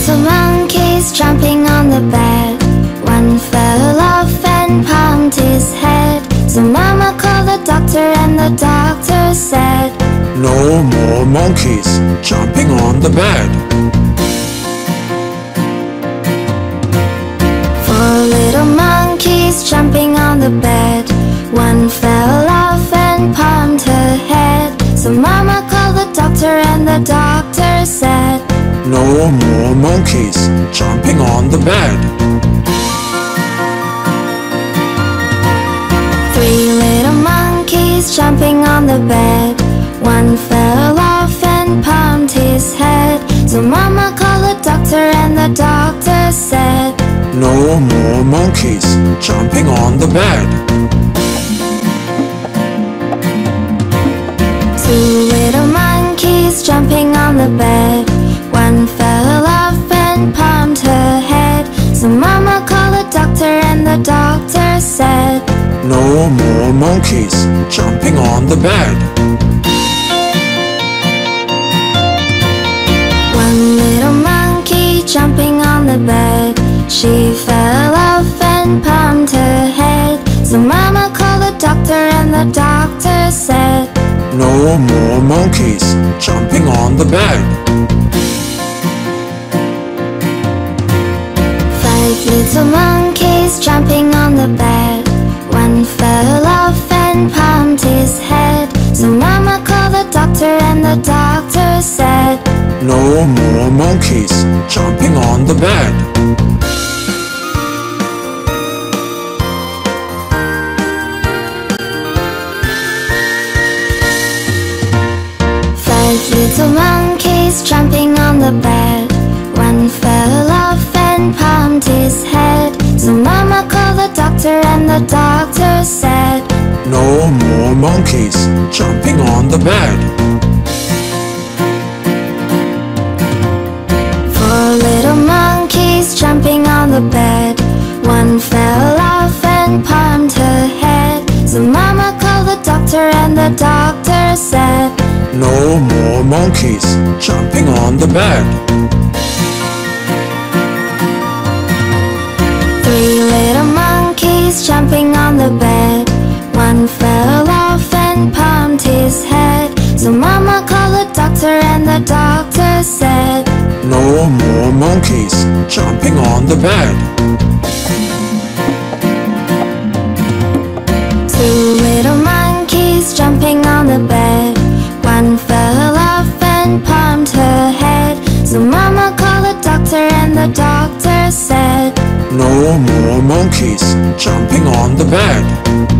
little monkeys jumping on the bed. One fell off and bumped his head. So Mama called the doctor and the doctor said, "No more monkeys jumping on the bed." Four little monkeys jumping on the bed. One fell off and bumped her head. So Mama called the doctor and the doctor said, "No more monkeys jumping on the bed." Three little monkeys jumping on the bed. One fell off and bumped his head. So Mama called the doctor and the doctor said, "No more monkeys jumping on the bed." Two little monkeys jumping on the bed. One fell off and bumped her head. So Mama called the doctor and the doctor said, "No more monkeys jumping on the bed." One little monkey jumping on the bed. She fell off and bumped her head. So Mama called the doctor and the doctor said, "No more monkeys jumping on the bed." Five little monkeys jumping on the bed. One fell off and bumped his head. So Mama called the doctor and the doctor said, "No more monkeys jumping on the bed." Five little monkeys jumping on the bed. One fell off and bumped his head. So Mama called the doctor and the doctor said, "No more monkeys jumping on the bed." Four little monkeys jumping on the bed. One fell off and bumped her head. So Mama called the doctor and the doctor said, "No more monkeys jumping on the bed." Three little monkeys jumping on the bed. One fell off and bumped his head. So Mama called the doctor and the doctor said, "No more monkeys jumping on the bed." Two little monkeys jumping on the bed. One fell off and bumped her head. So Mama called the doctor and the doctor said, "No more monkeys jumping on the bed."